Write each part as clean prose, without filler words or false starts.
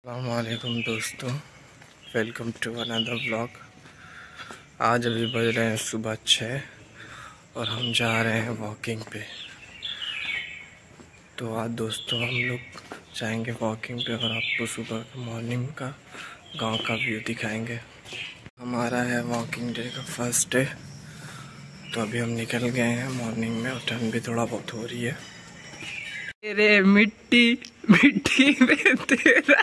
अस्सलामुअलैकुम दोस्तों, welcome to another vlog. आज अभी बज रहे हैं सुबह 6 और हम जा रहे हैं वॉकिंग पे। तो आज दोस्तों हम लोग जाएंगे वॉकिंग पे और आपको सुबह का मॉर्निंग का गांव का व्यू दिखाएंगे। हमारा है वॉकिंग डे का फर्स्ट डे। तो अभी हम निकल गए हैं मॉर्निंग में और ठंड भी थोड़ा बहुत हो रही है। तेरे मिट्टी मिट्टी में तेरा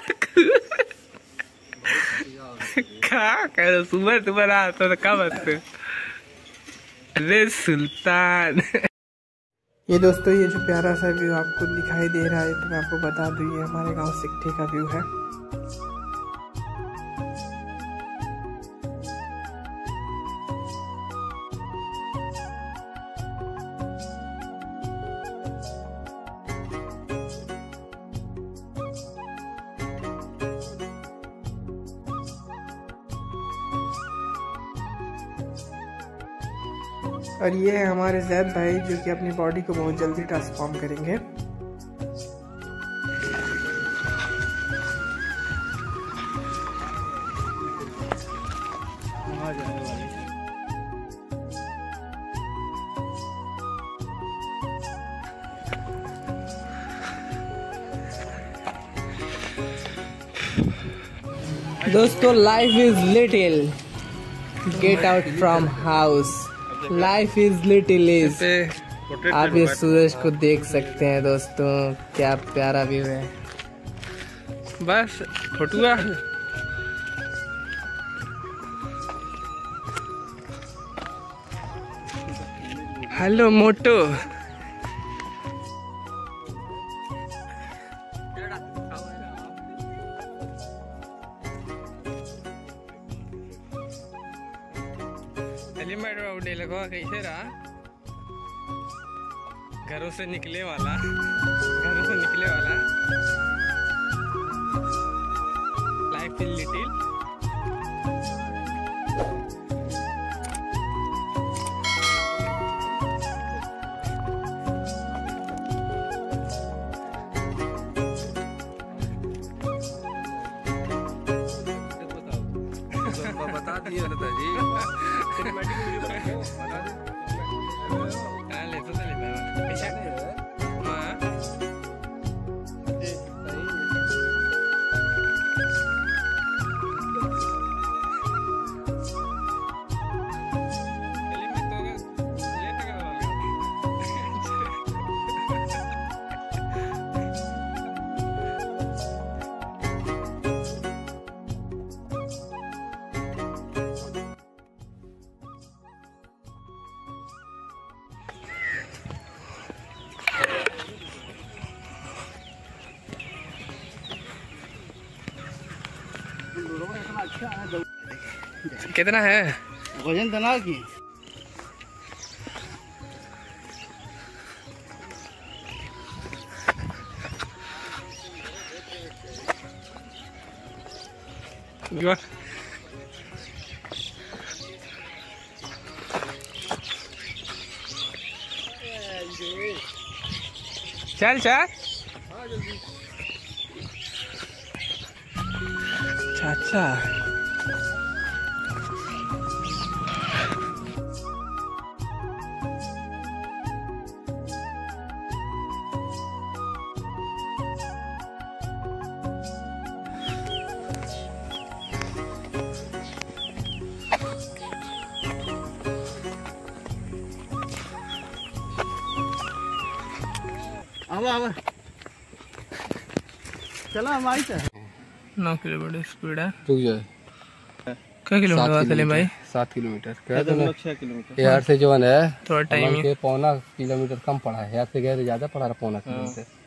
क्या कर सुबह सुबह आता था क्या बात रे सुल्तान। ये दोस्तों ये जो प्यारा सा व्यू आपको दिखाई दे रहा है तो मैं आपको बता दूं ये हमारे गांव सिकठी का व्यू है। और ये है हमारे जैद भाई जो कि अपनी बॉडी को बहुत जल्दी ट्रांसफॉर्म करेंगे। दोस्तों life is little, get out from house. Life is little is. आप ये सूरज को देख सकते हैं दोस्तों, क्या प्यारा व्यू है। बस फोटुआ हेलो मोटो। कैसे रहा घरों से निकले वाला लाइफ इज लिटिल। बता दिए जी कितना है वजन तना की? चल चल चाचा। चला हमारी 9 किलोमीटर स्पीड है। रुक जाए क्या किलोमीटर हुआ सलीम भाई? 7 किलोमीटर। 6 किलोमीटर यार से जो है थोड़ा टाइम के 1.25 किलोमीटर कम पड़ा है। यार से गए तो ज्यादा पड़ा रहा 1.25 किलोमीटर।